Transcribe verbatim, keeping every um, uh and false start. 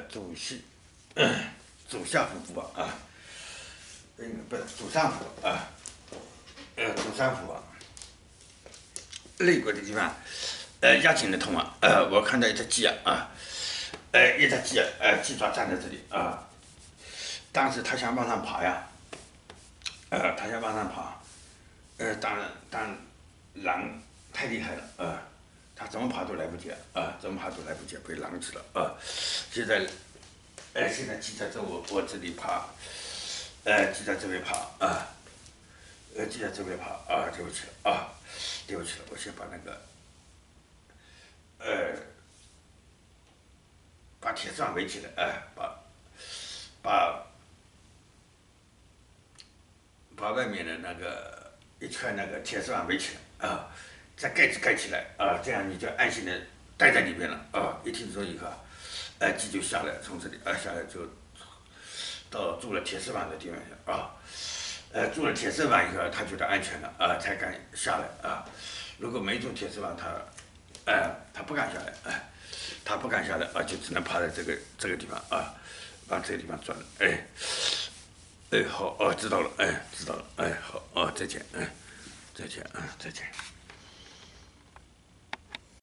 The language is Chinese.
主席，呃，主下夫妇啊，啊，嗯，不是主上夫啊，呃，主上夫啊，那个的地方，呃，押井的痛啊，呃，我看到一只鸡啊，啊，呃，一只鸡啊，呃，鸡爪站在这里啊，当时他想往上爬呀，呃，他想往上爬，呃，当然，当狼太厉害了啊，他怎么爬都来不及啊，怎么爬都来不及，被狼吃了啊，现在。哎，现在鸡在这我我这里爬，哎，鸡在这边爬啊，呃，鸡在这边爬啊，对不起了啊，对不起了，我先把那个，呃，把铁丝网围起来，哎，把把把外面的那个一圈那个铁丝网围起来啊，再盖子盖起来啊，这样你就安心的待在里面了啊，一听说以后，哎，鸡就下来，从这里啊下来就。到住了铁丝网的地方去啊，呃，住了铁丝网以后，他觉得安全了啊，才敢下来啊。如果没住铁丝网，他，哎、呃，他不敢下来，哎、呃，他不敢下来啊，就只能趴在这个这个地方啊，往这个地方钻了，哎，哎，好，哦，知道了，哎，知道了，哎，好，哦，再见，哎，再见，啊，再见。